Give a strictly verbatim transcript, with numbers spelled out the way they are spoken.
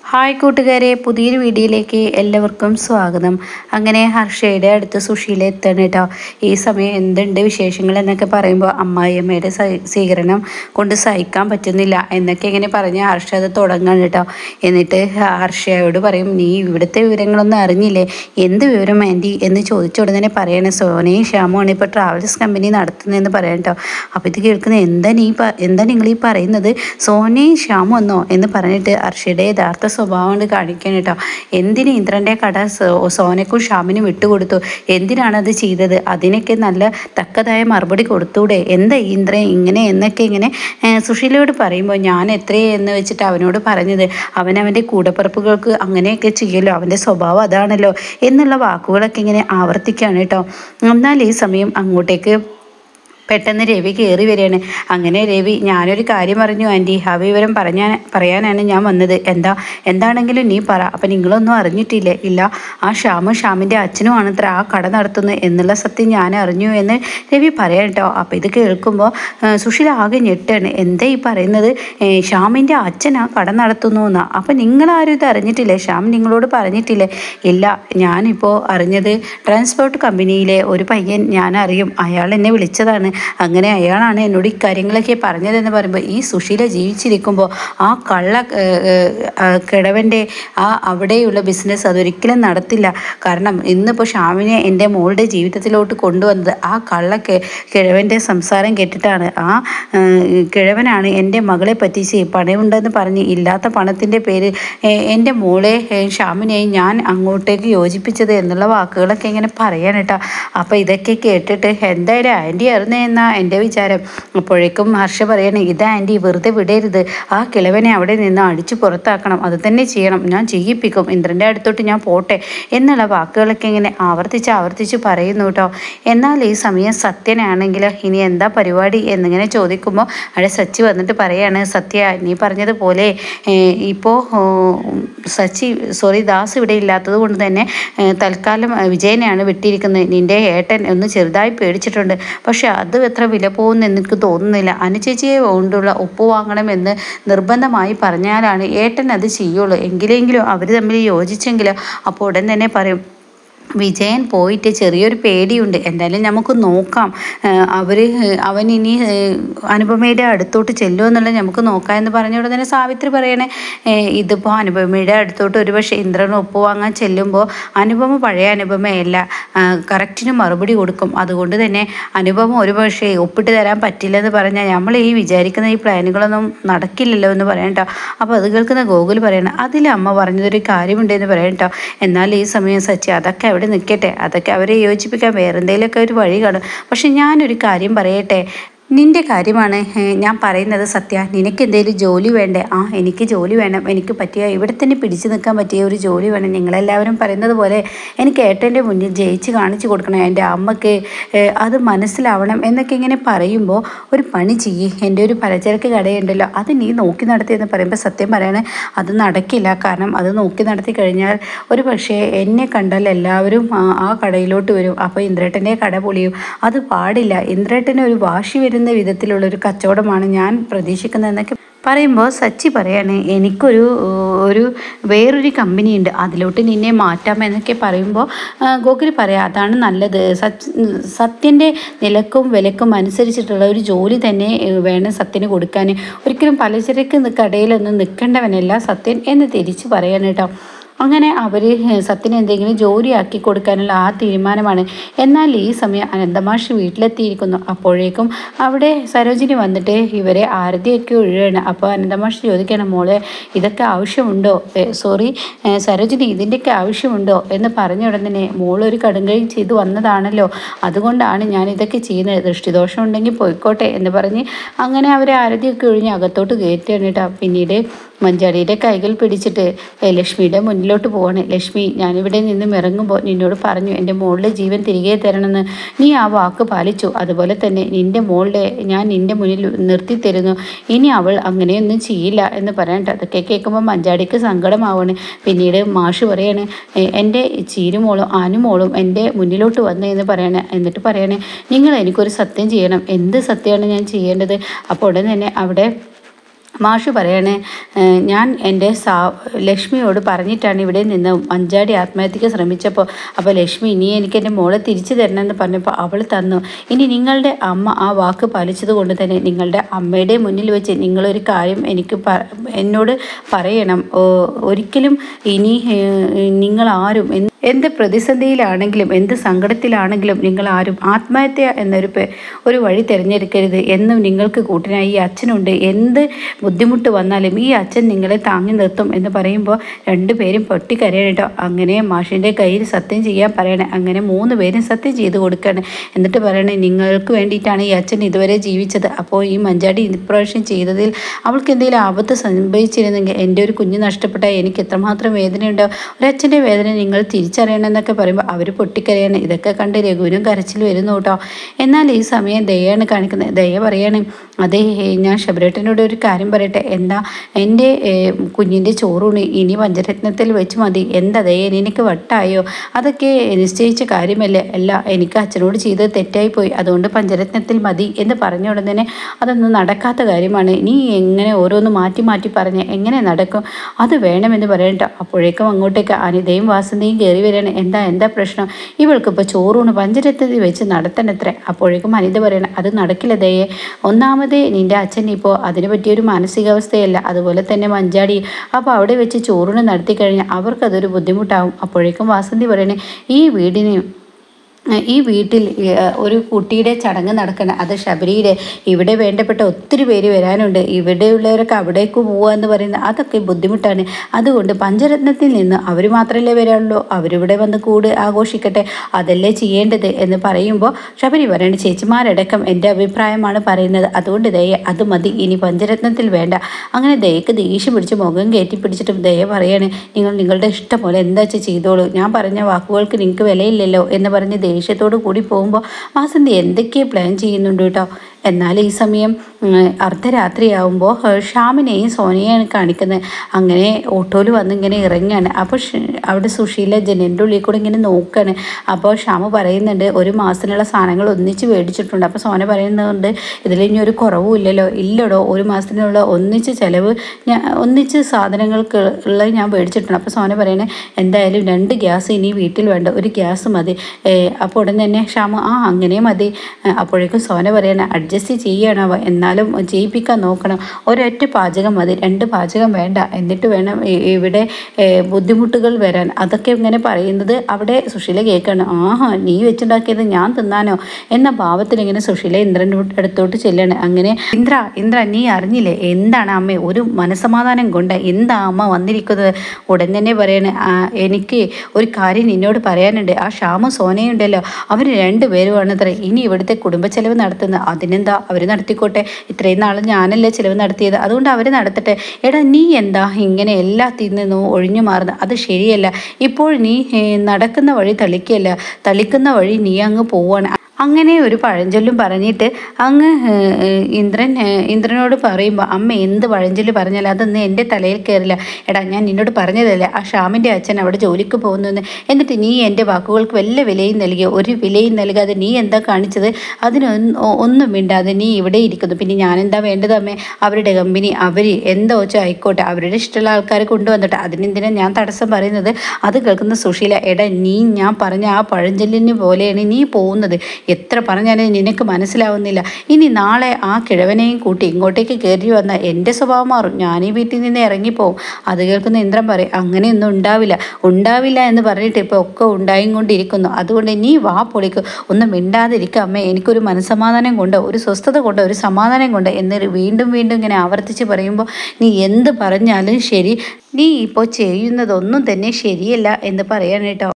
Hi കൂട്ടുകാരെ, പുതിയൊരു വീഡിയോയിലേക്ക് എല്ലാവർക്കും സ്വാഗതം. അങ്ങനെ ഹർഷയുടെ അടുത്ത് സുശീല എത്തണം കേട്ടോ. ഈ സമയം എന്തുണ്ട് വിശേഷങ്ങൾ എന്നൊക്കെ പറയുമ്പോൾ അമ്മായിയമ്മയുടെ സ്വീകരണം കൊണ്ട് സഹിക്കാൻ പറ്റുന്നില്ല എന്നൊക്കെ ഇങ്ങനെ പറഞ്ഞ് ഹർഷ അത് തുടങ്ങണം കേട്ടോ. എന്നിട്ട് ഹർഷയോട് പറയും, നീ ഇവിടുത്തെ വിവരങ്ങളൊന്നും അറിഞ്ഞില്ലേ? എന്ത് വിവരം ആൻറ്റി എന്ന് ചോദിച്ച ഉടനെ പറയണേ, സോനയും ശ്യാമുമാണ് ഇപ്പോൾ ട്രാവൽസ് കമ്പനി നടത്തുന്നതെന്ന് പറയാം കേട്ടോ. അപ്പോൾ ഇത് കേൾക്കുന്നത്, എന്താ നീ എന്താ നിങ്ങൾ ഈ പറയുന്നത്? സോനയും ശ്യാമു എന്നോ എന്ന് പറഞ്ഞിട്ട് ഹർഷയുടെ യഥാർത്ഥ സ്വഭാവം കൊണ്ട് കാണിക്കാൻ കേട്ടോ. എന്തിന് ഇന്ദ്രൻ്റെ കട സോനക്കും ഷ്യാമിനും വിട്ടുകൊടുത്തു? എന്തിനാണ് അത് ചെയ്തത്? അതിനൊക്കെ നല്ല തക്കതായ മറുപടി കൊടുത്തൂടെ? എന്താ ഇന്ദ്രൻ ഇങ്ങനെ എന്നൊക്കെ ഇങ്ങനെ സുശീലയോട് പറയുമ്പോൾ, ഞാൻ എത്രയേ എന്ന് വെച്ചിട്ട് അവനോട് പറഞ്ഞത്? അവനവൻ്റെ കൂടപ്പിറപ്പുകൾക്ക് അങ്ങനെയൊക്കെ ചെയ്യല്ലോ, അവൻ്റെ സ്വഭാവം അതാണല്ലോ എന്നുള്ള വാക്കുകളൊക്കെ ഇങ്ങനെ ആവർത്തിക്കുകയാണ് കേട്ടോ. എന്നാൽ ഈ സമയം അങ്ങോട്ടേക്ക് പെട്ടെന്ന് രവി കയറി വരികയാണ്. അങ്ങനെ രവി, ഞാനൊരു കാര്യം പറഞ്ഞു ആൻറ്റി, ആ വിവരം പറഞ്ഞാൽ പറയാനാണ് ഞാൻ വന്നത്. എന്താ എന്താണെങ്കിലും നീ പറ. അപ്പം നിങ്ങളൊന്നും അറിഞ്ഞിട്ടില്ലേ? ഇല്ല, ആ ഷ്യാമും ഷ്യാമിൻ്റെ അച്ഛനുമാണ് അത്ര ആ കട നടത്തുന്നത് എന്നുള്ള സത്യം ഞാൻ അറിഞ്ഞു എന്ന് രവി പറയാം കേട്ടോ. അപ്പോൾ ഇത് കേൾക്കുമ്പോൾ സുശീല ആകെ ഞെട്ടാണ്. എന്താ ഈ പറയുന്നത്? ഷ്യാമിൻ്റെ അച്ഛൻ ആ കട നടത്തുന്നു എന്നാ? അപ്പം നിങ്ങളാരും ഇത് അറിഞ്ഞിട്ടില്ലേ? ഷ്യാം നിങ്ങളോട് പറഞ്ഞിട്ടില്ലേ? ഇല്ല, ഞാനിപ്പോൾ അറിഞ്ഞത് ട്രാൻസ്പോർട്ട് കമ്പനിയിലെ ഒരു പയ്യൻ ഞാൻ അറിയും, അയാൾ എന്നെ വിളിച്ചതാണ്. അങ്ങനെ അയാളാണ് എന്നോട് ഇക്കാര്യങ്ങളൊക്കെ പറഞ്ഞതെന്ന് പറയുമ്പോൾ, ഈ സുശീല ജീവിച്ചിരിക്കുമ്പോൾ ആ കള്ള കിഴവൻ്റെ ആ അവിടെയുള്ള ബിസിനസ് അതൊരിക്കലും നടത്തില്ല. കാരണം ഇന്നിപ്പോൾ ഷ്യാമിനെ എൻ്റെ മോളുടെ ജീവിതത്തിലോട്ട് കൊണ്ടുവന്നത് ആ കള്ള കിഴവൻ്റെ സംസാരം കേട്ടിട്ടാണ്. ആ കിഴവനാണ് എൻ്റെ മകളെ പറ്റിച്ച് പണമുണ്ടെന്ന് പറഞ്ഞ് ഇല്ലാത്ത പണത്തിൻ്റെ പേര് എൻ്റെ മോളെ ഷ്യാമിനെയും ഞാൻ അങ്ങോട്ടേക്ക് യോജിപ്പിച്ചത് എന്നുള്ള വാക്കുകളൊക്കെ ഇങ്ങനെ പറയാൻ കേട്ടോ. അപ്പോൾ ഇതൊക്കെ കേട്ടിട്ട് എന്തായാലും ആൻറ്റി അറിഞ്ഞ എന്നാ എൻ്റെ വിചാരം. അപ്പോഴേക്കും ഹർഷ പറയണേ, ഇത് ആൻറ്റി വെറുതെ വിടരുത്, ആ കിളവനെ അവിടെ നിന്ന് അടിച്ചു പുറത്താക്കണം, അത് തന്നെ ചെയ്യണം, ഞാൻ ചെയ്യിപ്പിക്കും, ഇന്ദ്രൻ്റെ അടുത്തോട്ട് ഞാൻ പോട്ടെ എന്നുള്ള വാക്കുകളൊക്കെ ഇങ്ങനെ ആവർത്തിച്ച് ആവർത്തിച്ച് പറയുന്നു കേട്ടോ. എന്നാൽ ഈ സമയം സത്യനാണെങ്കിൽ ഇനി എന്താ പരിപാടി എന്നിങ്ങനെ ചോദിക്കുമ്പോൾ അവിടെ സച്ചി വന്നിട്ട് പറയാണ്, സത്യ നീ പറഞ്ഞതുപോലെ ഇപ്പോൾ സച്ചി സോറി ദാസ് ഇവിടെ ഇല്ലാത്തത് കൊണ്ട് തന്നെ തൽക്കാലം വിജയനെയാണ് വിട്ടിരിക്കുന്നത്. നിൻ്റെ ഏട്ടൻ ഒന്ന് ചെറുതായി പേടിച്ചിട്ടുണ്ട്, പക്ഷെ അത് എത്ര വില പോകുമെന്ന് എനിക്ക് തോന്നുന്നില്ല. അനുചേച്ചിയെ കൊണ്ടുള്ള ഒപ്പ് വാങ്ങണമെന്ന് നിർബന്ധമായി പറഞ്ഞാലാണ് ഏട്ടൻ അത് ചെയ്യുള്ളൂ. എങ്കിലെങ്കിലും അവർ തമ്മിൽ യോജിച്ചെങ്കിൽ അപ്പോൾ ഉടൻ തന്നെ പറയും. വിജയൻ പോയിട്ട് ചെറിയൊരു പേടിയുണ്ട്, എന്തായാലും നമുക്ക് നോക്കാം, അവർ അവൻ ഇനി അനുപമയുടെ അടുത്തോട്ട് ചെല്ലുമോ എന്നുള്ളത് നമുക്ക് നോക്കാം എന്ന് പറഞ്ഞ ഉടനെ തന്നെ സാവിത്രി പറയണേ, ഇതിപ്പോൾ അനുപമയുടെ അടുത്തോട്ട് ഒരു പക്ഷേ ഇന്ദ്രൻ ഒപ്പ് വാങ്ങാൻ ചെല്ലുമ്പോൾ അനുപമ പഴയ അനുപമയല്ല, കറക്റ്റിന് മറുപടി കൊടുക്കും. അതുകൊണ്ട് തന്നെ അനുപമ ഒരു പക്ഷേ ഒപ്പിട്ട് തരാൻ പറ്റില്ലെന്ന് പറഞ്ഞാൽ നമ്മൾ ഈ വിചാരിക്കുന്ന ഈ പ്ലാനുകളൊന്നും നടക്കില്ലല്ലോ എന്ന് പറയാം കേട്ടോ. അപ്പോൾ അത് കേൾക്കുന്ന ഗോകുൽ പറയണം, അതിൽ അമ്മ പറഞ്ഞതൊരു കാര്യമുണ്ടെന്ന് പറയാം കേട്ടോ. എന്നാൽ ഈ സമയം സച്ചി അതൊക്കെ അവിടെ നിൽക്കട്ടെ, അതൊക്കെ അവരെ യോജിപ്പിക്കാൻ വേറെ എന്തെങ്കിലുമൊക്കെ ഒരു വഴി കാണും. പക്ഷെ ഞാനൊരു കാര്യം പറയട്ടെ, നിൻ്റെ കാര്യമാണ് ഞാൻ പറയുന്നത് സത്യ, നിനക്ക് എന്തെങ്കിലും ജോലി വേണ്ടേ? ആ എനിക്ക് ജോലി വേണം, എനിക്ക് പറ്റിയ ഇവിടെ തന്നെ പിടിച്ചു നിൽക്കാൻ പറ്റിയ ഒരു ജോലി വേണം. നിങ്ങളെല്ലാവരും പറയുന്നത് പോലെ എനിക്ക് ഏട്ടൻ്റെ മുന്നിൽ ജയിച്ച് കാണിച്ചു കൊടുക്കണം, എൻ്റെ അമ്മക്ക് അത് മനസ്സിലാവണം എന്നൊക്കെ ഇങ്ങനെ പറയുമ്പോൾ, ഒരു പണി ചെയ്യ്, എൻ്റെ ഒരു പലചരക്ക് കടയുണ്ടല്ലോ അത് നീ നോക്കി നടത്തിയെന്ന് പറയുമ്പോൾ സത്യം പറയണേ അത് നടക്കില്ല. കാരണം അത് നോക്കി നടത്തി കഴിഞ്ഞാൽ ഒരു പക്ഷേ എന്നെ കണ്ടാൽ എല്ലാവരും ആ കടയിലോട്ട് വരും, അപ്പോൾ ഇന്ദ്രേട്ടൻ്റെ കട പൊളിയും, അത് പാടില്ല. ഇന്ദ്രേട്ടന് ഒരു വാശി വരും വിധത്തിലുള്ളൊരു കച്ചവടമാണ് ഞാൻ പ്രതീക്ഷിക്കുന്നതെന്നൊക്കെ പറയുമ്പോൾ സച്ചി പറയാണ്, എനിക്കൊരു ഒരു വേറൊരു കമ്പനിയുണ്ട്, അതിലോട്ട് നിന്നെ മാറ്റാമെന്നൊക്കെ പറയുമ്പോൾ ഗോകുൽ പറയാം, അതാണ് നല്ലത്, സത്യൻ്റെ നിലക്കും വിലക്കും അനുസരിച്ചിട്ടുള്ള ഒരു ജോലി തന്നെ വേണം സത്യന് കൊടുക്കാൻ, ഒരിക്കലും പലചരക്ക് കടയിലൊന്നും നിൽക്കേണ്ടവനല്ല സത്യൻ എന്ന് തിരിച്ച് പറയാൻ കേട്ടോ. അങ്ങനെ അവർ സത്യന് എന്തെങ്കിലും ജോലിയാക്കി കൊടുക്കാനുള്ള ആ തീരുമാനമാണ്. എന്നാൽ ഈ സമയം അനന്തമാഷ് വീട്ടിലെത്തിയിരിക്കുന്നു. അപ്പോഴേക്കും അവിടെ സരോജിനി വന്നിട്ട് ഇവരെ ആരതിയൊക്കെ ഒഴുകയാണ്. അപ്പോൾ അനന്തമാഷ് ചോദിക്കണം, മോളെ ഇതൊക്കെ ആവശ്യമുണ്ടോ? സോറി സരോജിനി, ഇതിൻ്റെയൊക്കെ ആവശ്യമുണ്ടോ എന്ന് പറഞ്ഞ ഉടനെ, മോളൊരു കടുങ്കൈ ചെയ്ത് വന്നതാണല്ലോ, അതുകൊണ്ടാണ് ഞാൻ ഇതൊക്കെ ചെയ്യുന്നത്, ദൃഷ്ടിദോഷം ഉണ്ടെങ്കിൽ പോയിക്കോട്ടെ എന്ന് പറഞ്ഞ് അങ്ങനെ അവരെ ആരതിയൊക്കെ ഒഴിഞ്ഞ് അകത്തോട്ട് കയറ്റുകയാണ് കേട്ടോ. പിന്നീട് മഞ്ചാടിയുടെ കൈകൾ പിടിച്ചിട്ട് ലക്ഷ്മിയുടെ മുന്നിലോട്ട് പോവാണ്. ലക്ഷ്മി, ഞാനിവിടെ നിന്നും ഇറങ്ങുമ്പോൾ നിന്നോട് പറഞ്ഞു എൻ്റെ മോളുടെ ജീവൻ തിരികെ തരണമെന്ന്, നീ ആ വാക്ക് പാലിച്ചു. അതുപോലെ തന്നെ നിൻ്റെ മോളുടെ ഞാൻ നിൻ്റെ മുന്നിൽ നിർത്തി തരുന്നു, ഇനി അവൾ അങ്ങനെയൊന്നും ചെയ്യില്ല എന്ന് പറയാൻ. അതൊക്കെ കേൾക്കുമ്പോൾ മഞ്ചാടിക്ക് സങ്കടമാവാണ്. പിന്നീട് മാഷ് പറയാണ്, എൻ്റെ ചീരുമോളും ആനുമോളും എൻ്റെ മുന്നിലോട്ട് വന്നു എന്ന് പറയണേ. എന്നിട്ട് പറയണേ, നിങ്ങൾ എനിക്കൊരു സത്യം ചെയ്യണം. എന്ത് സത്യമാണ് ഞാൻ ചെയ്യേണ്ടത്? അപ്പോൾ ഉടൻ തന്നെ അവിടെ മാഷ് പറയാണ്, ഞാൻ എൻ്റെ സാ ലക്ഷ്മിയോട് പറഞ്ഞിട്ടാണ് ഇവിടെ നിന്ന് മഞ്ചാടി ആത്മഹത്യക്ക് ശ്രമിച്ചപ്പോൾ, അപ്പോൾ ലക്ഷ്മി ഇനി എനിക്ക് എൻ്റെ മോളെ തിരിച്ചു തരണമെന്ന് പറഞ്ഞപ്പോൾ അവൾ തന്നു. ഇനി നിങ്ങളുടെ അമ്മ ആ വാക്ക് പാലിച്ചത് കൊണ്ട് തന്നെ നിങ്ങളുടെ അമ്മയുടെ മുന്നിൽ വെച്ച് നിങ്ങളൊരു കാര്യം എനിക്ക് എന്നോട് പറയണം. ഒരിക്കലും ഇനി നിങ്ങളാരും എന്ത് പ്രതിസന്ധിയിലാണെങ്കിലും എന്ത് സങ്കടത്തിലാണെങ്കിലും നിങ്ങൾ ആരും ആത്മഹത്യ എന്നൊരു ഒരു വഴി തിരഞ്ഞെടുക്കരുത്. എന്നും നിങ്ങൾക്ക് കൂട്ടിനായി ഈ അച്ഛനുണ്ട്. എന്ത് ബുദ്ധിമുട്ട് വന്നാലും ഈ അച്ഛൻ നിങ്ങളെ താങ്ങി നിർത്തും എന്ന് പറയുമ്പോൾ രണ്ടുപേരും പൊട്ടിക്കരയണം കേട്ടോ. അങ്ങനെ മാഷിൻ്റെ കയ്യിൽ സത്യം ചെയ്യാൻ പറയണേ. അങ്ങനെ മൂന്ന് പേരും സത്യം ചെയ്ത് കൊടുക്കുകയാണ്. എന്നിട്ട് പറയണേ, നിങ്ങൾക്ക് വേണ്ടിയിട്ടാണ് ഈ അച്ഛൻ ഇതുവരെ ജീവിച്ചത്. അപ്പോൾ ഈ മഞ്ചാടി ഇപ്രാവശ്യം ചെയ്തതിൽ അവൾക്ക് എന്തെങ്കിലും ആപത്ത് സംഭവിച്ചിരുന്നെങ്കിൽ എൻ്റെ ഒരു കുഞ്ഞ് നഷ്ടപ്പെട്ടാൽ എനിക്ക് എത്രമാത്രം വേദനയുണ്ടാവും. ഒരച്ഛൻ്റെ വേദന നിങ്ങൾ തിരിച്ചറിയണമെന്നൊക്കെ പറയുമ്പോൾ അവർ പൊട്ടിക്കരയാണ്. ഇതൊക്കെ കണ്ട് രഘുവിനും കരച്ചിൽ വരുന്നു കേട്ടോ. എന്നാൽ ഈ സമയം ദയാണ് കാണിക്കുന്നത്. ദയ പറയാണ്, അതെ ഞാൻ ശബരേട്ടനോട് ഒരു കാര്യം പറയട്ടെ. എന്താ? എൻ്റെ കുഞ്ഞിൻ്റെ ചോറൂണ് ഇനി പഞ്ചരത്നത്തിൽ വെച്ച് മതി. എന്താ ദയ, എനിക്ക് വട്ടായോ? അതൊക്കെ നിശ്ചയിച്ച കാര്യമല്ലേ? അല്ല, എനിക്ക് അച്ഛനോട് ചെയ്തത് തെറ്റായിപ്പോയി, അതുകൊണ്ട് പഞ്ചരത്നത്തിൽ മതി എന്ന് പറഞ്ഞ ഉടൻ തന്നെ അതൊന്നും നടക്കാത്ത കാര്യമാണ്. നീ എങ്ങനെ ഓരോന്ന് മാറ്റി മാറ്റി പറഞ്ഞ് എങ്ങനെ നടക്കും? അത് വേണമെന്ന് പറയണ്ട. അപ്പോഴേക്കും അങ്ങോട്ടേക്ക് അനിതയും വാസന്തയും കയറി വരികയാണ്. എന്താ എന്താ പ്രശ്നം? ഇവൾക്കിപ്പോൾ ചോറൂണ് പഞ്ചരത്നത്തിൽ വെച്ച് നടത്തണത്രേ. അപ്പോഴേക്കും അനിത പറയണം, അത് നടക്കില്ല ദയെ. ഒന്നാമത് നിൻ്റെ അച്ഛൻ ഇപ്പോൾ അതിനെ പറ്റിയൊരു മാനസികാവസ്ഥയല്ല, അതുപോലെ തന്നെ മഞ്ചാടി. അപ്പോൾ അവിടെ വെച്ച് ചോറൂണ് നടത്തി കഴിഞ്ഞാൽ അവർക്കതൊരു ബുദ്ധിമുട്ടാവും. അപ്പോഴേക്കും വാസന്തി പറയണേ, ഈ വീടിന് ഈ വീട്ടിൽ ഒരു കുട്ടിയുടെ ചടങ്ങ് നടക്കണം. അത് ശബരിയുടെ. ഇവിടെ വേണ്ടപ്പെട്ട ഒത്തിരി പേര് വരാനുണ്ട്. ഇവിടെയുള്ളവരൊക്കെ അവിടേക്ക് പോവുക എന്ന് പറയുന്നത് അതൊക്കെ ബുദ്ധിമുട്ടാണ്. അതുകൊണ്ട് പഞ്ചരത്നത്തിൽ നിന്ന് അവർ മാത്രമല്ലേ വരാനുള്ളൂ, അവരിവിടെ വന്ന് കൂട് ആഘോഷിക്കട്ടെ, അതല്ലേ ചെയ്യേണ്ടത് എന്ന് പറയുമ്പോൾ ശബരി പറയേണ്ട, ചേച്ചിമാരടക്കം എൻ്റെ അഭിപ്രായമാണ് പറയുന്നത്, അതുകൊണ്ട് ദയ അത് മതി, ഇനി പഞ്ചരത്നത്തിൽ വേണ്ട. അങ്ങനെ ദയക്ക് ദേഷ്യം പിടിച്ച് മുഖം കയറ്റി പിടിച്ചിട്ടും ദയ പറയാണ്, നിങ്ങൾ നിങ്ങളുടെ ഇഷ്ടം പോലെ എന്താ വെച്ചാൽ ചെയ്തോളൂ, ഞാൻ പറഞ്ഞ വാക്കുകൾക്ക് നിങ്ങൾക്ക് വിലയില്ലല്ലോ എന്ന് പറഞ്ഞ് ദേഷ്യത്തോടു കൂടി പോകുമ്പോൾ വാസന്തി എന്തൊക്കെയോ പ്ലാൻ ചെയ്യുന്നുണ്ട് കേട്ടോ. എന്നാൽ ഈ സമയം അർദ്ധരാത്രിയാവുമ്പോൾ ഷ്യാമിനെയും സോനയെയാണ് കാണിക്കുന്നത്. അങ്ങനെ ഓട്ടോയിൽ വന്ന് ഇങ്ങനെ ഇറങ്ങുകയാണ്. അപ്പോൾ അവിടെ സുശീല ജനലിൻ്റെ ഉള്ളിൽ കൂടെ ഇങ്ങനെ നോക്കുകയാണ്. അപ്പോൾ ഷ്യാമ് പറയുന്നുണ്ട്, ഒരു മാസത്തിനുള്ള സാധനങ്ങൾ ഒന്നിച്ച് മേടിച്ചിട്ടുണ്ട്. അപ്പോൾ സോന പറയുന്നുണ്ട്, ഇതിൽ ഇനി ഒരു കുറവും ഇല്ലല്ലോ. ഇല്ലടോ, ഒരു മാസത്തിനുള്ള ഒന്നിച്ച് ചിലവ് ഞാൻ ഒന്നിച്ച് സാധനങ്ങൾക്ക് ഉള്ളത് ഞാൻ മേടിച്ചിട്ടുണ്ട്. അപ്പോൾ സോന പറയുന്നത്, എന്തായാലും രണ്ട് ഗ്യാസ് ഇനി വീട്ടിൽ വേണ്ട, ഒരു ഗ്യാസ് മതി. അപ്പോൾ ഉടൻ തന്നെ ഷ്യാമ് ആ അങ്ങനെ മതി. അപ്പോഴേക്കും സോന പറയണ, അഡ്ജസ്റ്റ് ചെയ്യണം, എന്നാലും ചെയ്യിപ്പിക്കാൻ നോക്കണം. ഒരൊറ്റ പാചകം മതി, രണ്ട് പാചകം വേണ്ട. എന്നിട്ട് വേണം ഇവിടെ ബുദ്ധിമുട്ടുകൾ വരാൻ. അതൊക്കെ ഇങ്ങനെ പറയുന്നത് അവിടെ സുശീല കേൾക്കണം. ആഹാ, നീ വെച്ചുണ്ടാക്കിയത് ഞാൻ തിന്നാനോ എന്ന ഭാവത്തിൽ ഇങ്ങനെ സുശീല ഇന്ദ്രൻ്റെ അടുത്തോട്ട് ചെല്ലാണ്. അങ്ങനെ ഇന്ദ്ര ഇന്ദ്ര നീ അറിഞ്ഞില്ലേ എന്താണ് അമ്മ ഒരു മനസമാധാനം കൊണ്ട് എന്താ അമ്മ വന്നിരിക്കുന്നത്? ഉടൻ തന്നെ പറയണേ, എനിക്ക് ഒരു കാര്യം നിന്നോട് പറയാനുണ്ട്. ആ ഷ്യാമും സോനയും ഉണ്ടല്ലോ, അവർ രണ്ടുപേരുമാണ് അത്ര ഇനി ഇവിടുത്തെ കുടുംബ ചെലവ് നടത്തുന്നത്. അതിനെന്താ, അവർ നടത്തിക്കോട്ടെ. ഇത്രയും നാൾ ഞാനല്ലേ ചിലവ് നടത്തിയത്, അതുകൊണ്ട് അവർ നടത്തട്ടെ. എടാ നീ എന്താ ഇങ്ങനെ എല്ലാത്തിൽ നിന്നും ഒഴിഞ്ഞു മാറുന്നത്? അത് ശരിയല്ല. ഇപ്പോൾ നീ നടക്കുന്ന വഴി തളിക്കല്ല, തളിക്കുന്ന വഴി നീ അങ്ങ് പോവാണ്. അങ്ങനെ ഒരു പഴഞ്ചൊല്ലും പറഞ്ഞിട്ട് അങ്ങ് ഇന്ദ്രൻ ഇന്ദ്രനോട് പറയുമ്പോൾ, അമ്മ എന്ത് പഴഞ്ചൊല്ല് പറഞ്ഞാലും അതൊന്നും എൻ്റെ തലയിൽ കയറില്ല. എടാ ഞാൻ നിന്നോട് പറഞ്ഞതല്ലേ ആ ഷ്യാമിൻ്റെ അച്ഛൻ അവിടെ ജോലിക്ക് പോകുന്നു, എന്നിട്ട് നീ എൻ്റെ വാക്കുകൾക്ക് വല്ല വിലയും നൽകിയോ? ഒരു വിലയും നൽകാതെ നീ എന്താ കാണിച്ചത്? അതിനൊന്നും ഒന്നും മിണ്ടാതെ നീ ഇവിടെ ഇരിക്കുന്നു. പിന്നെ ഞാനെന്താ വേണ്ടത് അമ്മേ? അവരുടെ കമ്പനി അവർ എന്താ വെച്ചാൽ ആയിക്കോട്ടെ, അവരുടെ ഇഷ്ടമുള്ള ആൾക്കാരെ കൊണ്ടുവന്നിട്ട് അതിനെന്തിനാണ് ഞാൻ തടസ്സം പറയുന്നത്? അത് കേൾക്കുന്ന സുശീല, എടാ നീ ഞാൻ പറഞ്ഞ ആ പഴഞ്ചൊല്ലിന് പോലെയാണ് നീ പോകുന്നത്. എത്ര പറഞ്ഞാലും നിനക്ക് മനസ്സിലാവുന്നില്ല. ഇനി നാളെ ആ കിഴവനെയും കൂട്ടി ഇങ്ങോട്ടേക്ക് കയറി വന്നാൽ എൻ്റെ സ്വഭാവം മാറും, ഞാൻ ഈ വീട്ടിൽ നിന്ന് ഇറങ്ങിപ്പോവും. അത് കേൾക്കുന്ന ഇന്ദ്രൻ പറയും, അങ്ങനെയൊന്നും ഉണ്ടാവില്ല ഉണ്ടാവില്ല എന്ന് പറഞ്ഞിട്ട് ഇപ്പോൾ ഒക്കെ ഉണ്ടായും കൊണ്ടിരിക്കുന്നു. അതുകൊണ്ട് നീ വാ പൊളിക്ക്, ഒന്നും മിണ്ടാതിരിക്കുക അമ്മേ, എനിക്കൊരു മനസ്സമാധാനം കൊണ്ട് ഒരു സ്വസ്ഥത കൊണ്ട് ഒരു സമാധാനം കൊണ്ട് എന്ന് വീണ്ടും വീണ്ടും ഇങ്ങനെ ആവർത്തിച്ച് പറയുമ്പോൾ, നീ എന്ത് പറഞ്ഞാലും ശരി, നീ ഇപ്പോൾ ചെയ്യുന്നതൊന്നും തന്നെ ശരിയല്ല എന്ന് പറയാൻ കേട്ടോ.